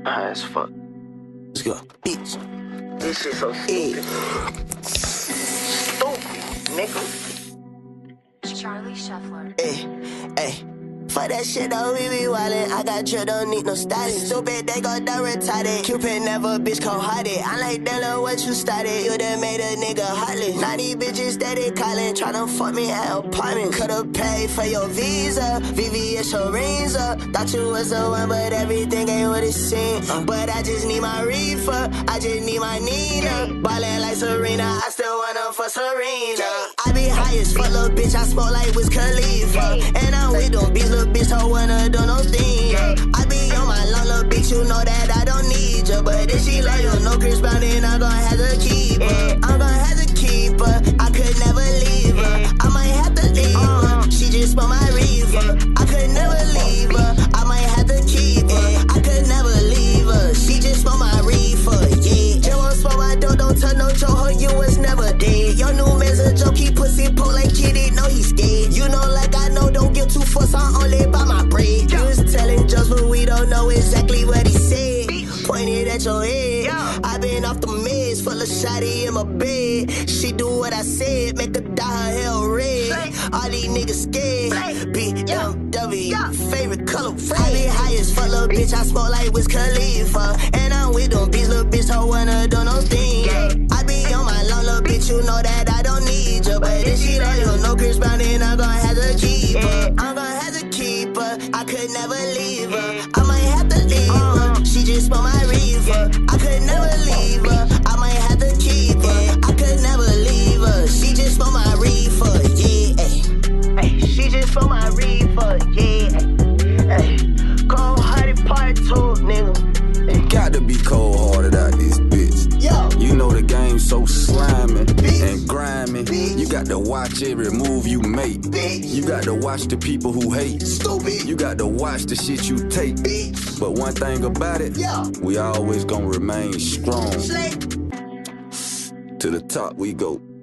High as fuck. Let's go. Bitch. This shit so stupid. Stupid, nigga. Charlie Shuffler. Hey. Fuck that shit though, we be wildin'. I got drip, don't need no styling. Stupid, they gon' done retarded. Cupid never bitch cold-hearted. I like that love what you started. You done made a nigga heartless. 90 bitches steady calling, tryna fuck me at apartment. Could've paid for your visa, VVS your rings up. Thought you was the one, but everything ain't what it seemed. But I just need my reefer, I just need my Nina. Ballin' like Serena, I still wanna for Serena. I be high as fuck, little bitch, I smoke like Wiz Khalifa. And I'm with them beats, little bitch, don't wanna do no thing. I be on my long, little bitch, you know that I don't need you. But if she love you, no Chris Brown, then I'm gon' have to keep her. I'm gon' have to keep her, I could never leave her. I might have to leave her, she just smell my reefer. I could never leave her, I might have to keep her. I could never leave her, she just smell my reefer, yeah. Just won't smoke my dope, don't tell no joke, her you was never dead. Your new man's a joke, he pussy poke like kitty, know he scared. You know like I know, don't get too fussed, I only buy my bread. You was telling jokes, but we don't know exactly what he said. Pointed at your head, I been off the meds, full of shotty in my bed. She do what I said, make her dye her hair red. All these niggas scared, BMW, favorite color red. I be high as fuck, little bitch, I smoke like Wiz Khalifa. And I'm with them beats, little bitch, don't wanna do no thing. I be on my long, little bitch, you know that I don't need you. But if she love you, no Chris Brown, then I'm gon' have to keep her. I'm gon' have to keep her, I could never leave her. I might have to leave her, she just smell my reefer. I could never leave her, I might have to keep her. I could never leave her, she just smell my reefer, yeah. Ay, she just smell my reefer, yeah. Ay, cold-hearted part 2, nigga. You got to be cold-hearted out this bitch. Yo. You know the game so slimy and grimy. You got to watch every move you make. You got to watch the people who hate. Stupid. You got to watch the shit you take. But one thing about it, we always gonna remain strong. Slay. To the top we go.